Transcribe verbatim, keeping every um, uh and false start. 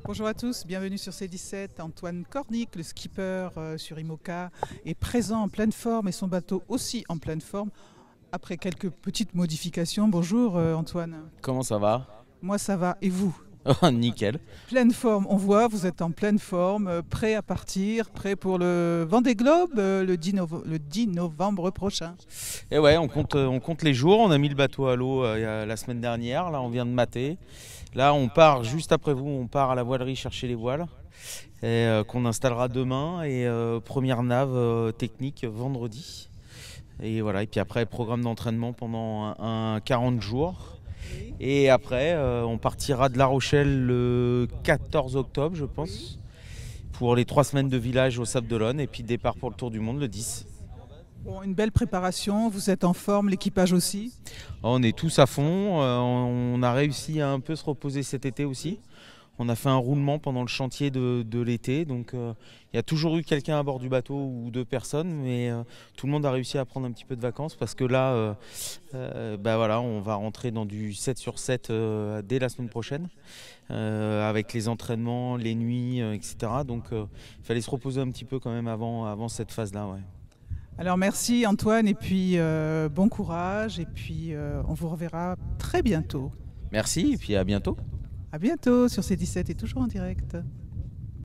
Bonjour à tous, bienvenue sur C dix-sept. Antoine Cornic, le skipper euh, sur IMOCA, est présent en pleine forme et son bateau aussi en pleine forme après quelques petites modifications. Bonjour euh, Antoine. Comment ça va? Moi ça va, et vous? Oh, nickel. Pleine forme, on voit, vous êtes en pleine forme, euh, prêt à partir, prêt pour le Vendée Globe euh, le dix novembre, le dix novembre prochain. Et ouais, on compte, on compte les jours. On a mis le bateau à l'eau euh, il y a- la semaine dernière. Là, on vient de mater. Là, on part juste après vous. On part à la voilerie chercher les voiles et euh, qu'on installera demain. Et euh, première nave euh, technique vendredi. Et voilà. Et puis après, programme d'entraînement pendant un, un quarante jours. Et après, euh, on partira de La Rochelle le quatorze octobre, je pense, pour les trois semaines de village au Sable d'Olonne. Et puis départ pour le Tour du Monde le dix. Bon, une belle préparation, vous êtes en forme, l'équipage aussi. On est tous à fond, euh, on a réussi à un peu se reposer cet été aussi. On a fait un roulement pendant le chantier de, de l'été, donc euh, il y a toujours eu quelqu'un à bord du bateau ou deux personnes, mais euh, tout le monde a réussi à prendre un petit peu de vacances parce que là, euh, euh, bah voilà, on va rentrer dans du sept sur sept euh, dès la semaine prochaine, euh, avec les entraînements, les nuits, euh, et cetera. Donc euh, il fallait se reposer un petit peu quand même avant, avant cette phase-là. Ouais. Alors merci Antoine et puis euh, bon courage et puis euh, on vous reverra très bientôt. Merci et puis à bientôt. À bientôt sur C dix-sept et toujours en direct.